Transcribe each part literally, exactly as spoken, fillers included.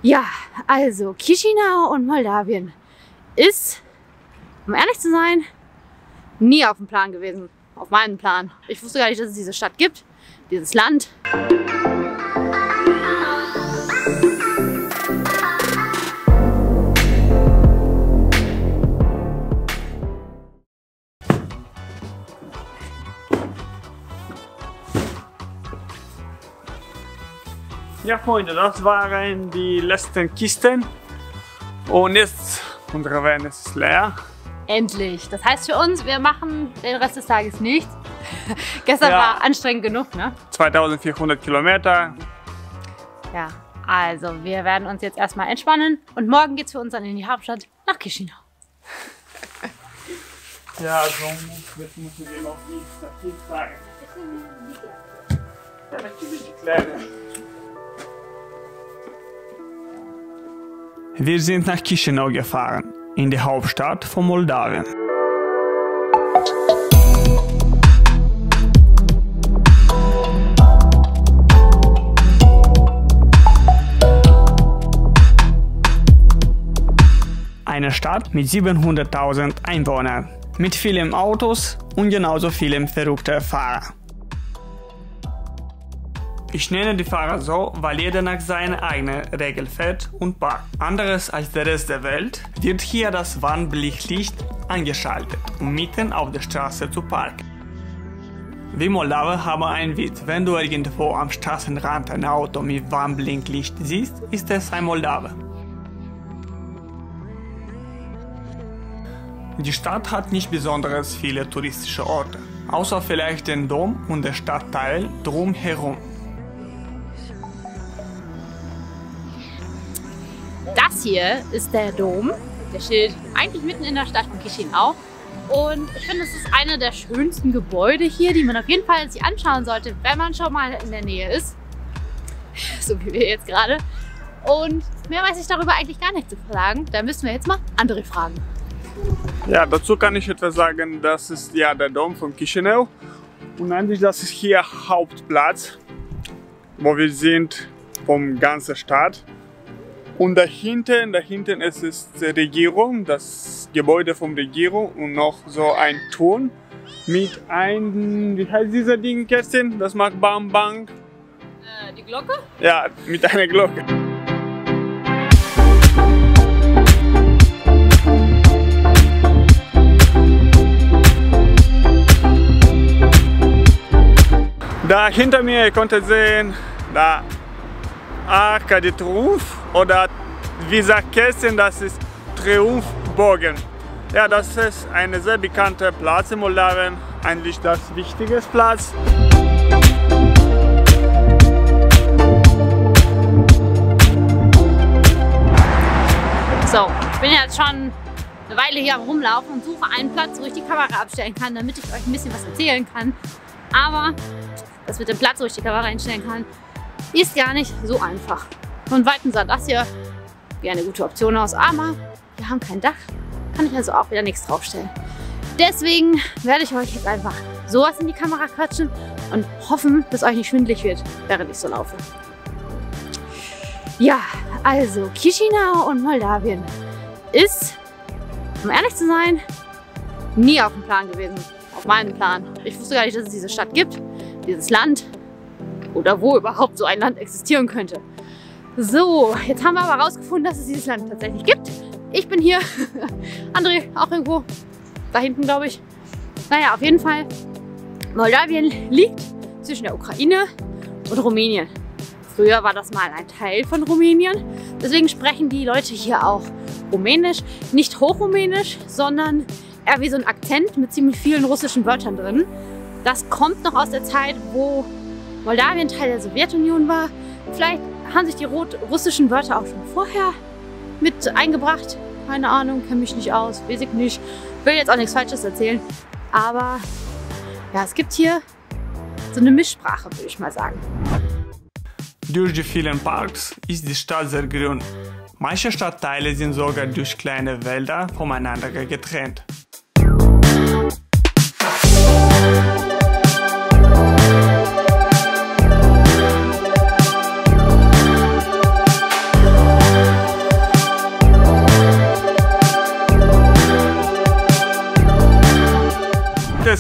Ja, also Chișinău und Moldawien ist, um ehrlich zu sein, nie auf dem Plan gewesen. Auf meinem Plan. Ich wusste gar nicht, dass es diese Stadt gibt, dieses Land. Ja, Freunde, das waren die letzten Kisten und jetzt unsere Van ist leer. Endlich. Das heißt für uns, wir machen den Rest des Tages nichts. Gestern Ja. war anstrengend genug, ne? zweitausendvierhundert Kilometer. Ja, also wir werden uns jetzt erstmal entspannen und morgen geht's für uns dann in die Hauptstadt nach Chișinău. Ja, so jetzt müssen wir noch die Stativ zeigen. Ja, natürlich die kleine. Wir sind nach Chișinău gefahren, in die Hauptstadt von Moldawien. Eine Stadt mit siebenhunderttausend Einwohnern, mit vielen Autos und genauso vielen verrückten Fahrern. Ich nenne die Fahrer so, weil jeder nach seiner eigenen Regel fährt und parkt. Anderes als der Rest der Welt wird hier das Warnblinklicht angeschaltet, um mitten auf der Straße zu parken. Wir Moldawer haben einen Witz: Wenn du irgendwo am Straßenrand ein Auto mit Warnblinklicht siehst, ist es ein Moldawer. Die Stadt hat nicht besonders viele touristische Orte, außer vielleicht den Dom und der Stadtteil drumherum. Das hier ist der Dom. Der steht eigentlich mitten in der Stadt von Chișinău. Und ich finde, es ist eine der schönsten Gebäude hier, die man auf jeden Fall sich anschauen sollte, wenn man schon mal in der Nähe ist. So wie wir jetzt gerade. Und mehr weiß ich darüber eigentlich gar nicht zu sagen. Da müssen wir jetzt mal andere fragen. Ja, dazu kann ich etwas sagen. Das ist ja der Dom von Chișinău. Und eigentlich das ist hier Hauptplatz, wo wir sind vom ganzen Stadt. Und dahinten, dahinten ist es die Regierung, das Gebäude von der Regierung und noch so ein Turm mit einem, wie heißt dieser Ding, Kerstin? Das macht Bam Bang. Äh, die Glocke? Ja, mit einer Glocke. Da hinter mir, ihr konntet sehen, da Arc de Triomphe oder wie sagt Kerstin, das ist Triumphbogen. Ja, das ist ein sehr bekannter Platz in Moldawien, eigentlich das wichtigste Platz. So, ich bin jetzt schon eine Weile hier am Rumlaufen und suche einen Platz, wo ich die Kamera abstellen kann, damit ich euch ein bisschen was erzählen kann. Aber das mit dem Platz, wo ich die Kamera einstellen kann, ist gar nicht so einfach. Von Weitem sah das hier wie eine gute Option aus, aber wir haben kein Dach, kann ich also auch wieder nichts draufstellen. Deswegen werde ich euch jetzt einfach sowas in die Kamera quatschen und hoffen, dass euch nicht schwindelig wird, während ich so laufe. Ja, also Chișinău und Moldawien ist, um ehrlich zu sein, nie auf dem Plan gewesen. Auf meinem Plan. Ich wusste gar nicht, dass es diese Stadt gibt, dieses Land oder wo überhaupt so ein Land existieren könnte. So, jetzt haben wir aber herausgefunden, dass es dieses Land tatsächlich gibt. Ich bin hier, André auch irgendwo da hinten, glaube ich. Naja, auf jeden Fall, Moldawien liegt zwischen der Ukraine und Rumänien. Früher war das mal ein Teil von Rumänien. Deswegen sprechen die Leute hier auch Rumänisch. Nicht Hochrumänisch, sondern eher wie so ein Akzent mit ziemlich vielen russischen Wörtern drin. Das kommt noch aus der Zeit, wo Moldawien Teil der Sowjetunion war. Vielleicht haben sich die russischen Wörter auch schon vorher mit eingebracht. Keine Ahnung, kenne mich nicht aus, weiß ich nicht. Will jetzt auch nichts Falsches erzählen. Aber ja, es gibt hier so eine Mischsprache, würde ich mal sagen. Durch die vielen Parks ist die Stadt sehr grün. Manche Stadtteile sind sogar durch kleine Wälder voneinander getrennt.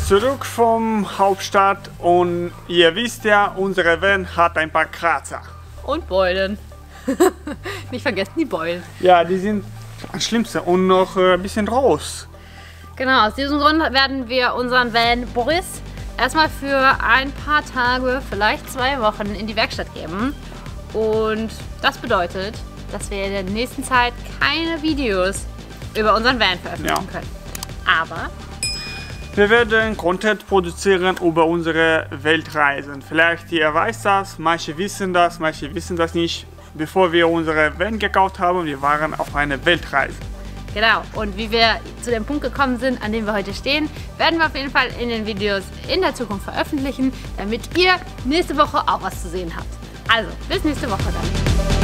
zurück vom Hauptstadt und ihr wisst ja, unsere Van hat ein paar Kratzer. Und Beulen. Nicht vergessen die Beulen. Ja, die sind das Schlimmste und noch ein bisschen raus. Genau, aus diesem Grund werden wir unseren Van Boris erstmal für ein paar Tage, vielleicht zwei Wochen in die Werkstatt geben. Und das bedeutet, dass wir in der nächsten Zeit keine Videos über unseren Van veröffentlichen Ja. können. Aber wir werden Content produzieren über unsere Weltreisen. Vielleicht ihr weiß das, manche wissen das, manche wissen das nicht. Bevor wir unsere Van gekauft haben, wir waren auf einer Weltreise. genau, und wie wir zu dem Punkt gekommen sind, an dem wir heute stehen, werden wir auf jeden Fall in den Videos in der Zukunft veröffentlichen, damit ihr nächste Woche auch was zu sehen habt. Also, bis nächste Woche dann.